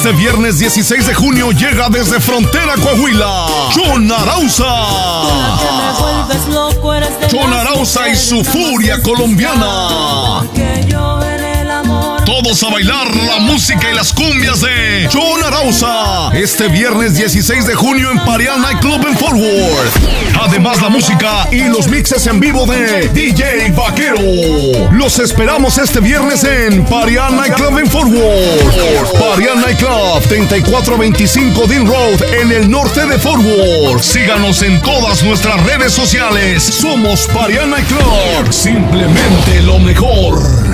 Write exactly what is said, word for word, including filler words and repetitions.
Este viernes dieciséis de junio llega desde Frontera, Coahuila, Chon Arauza. Chon Arauza y su furia colombiana. Todos a bailar la música y las cumbias de Chon Arauza. Este viernes dieciséis de junio en Parián Nightclub en Fort Worth. Además la música y los mixes en vivo de D J Vaquero. Los esperamos este viernes en Parián Nightclub en Fort Worth. Parián Nightclub, treinta y cuatro veinticinco Dean Road en el norte de Fort Worth. Síganos en todas nuestras redes sociales. Somos Parián Nightclub. Simplemente lo mejor.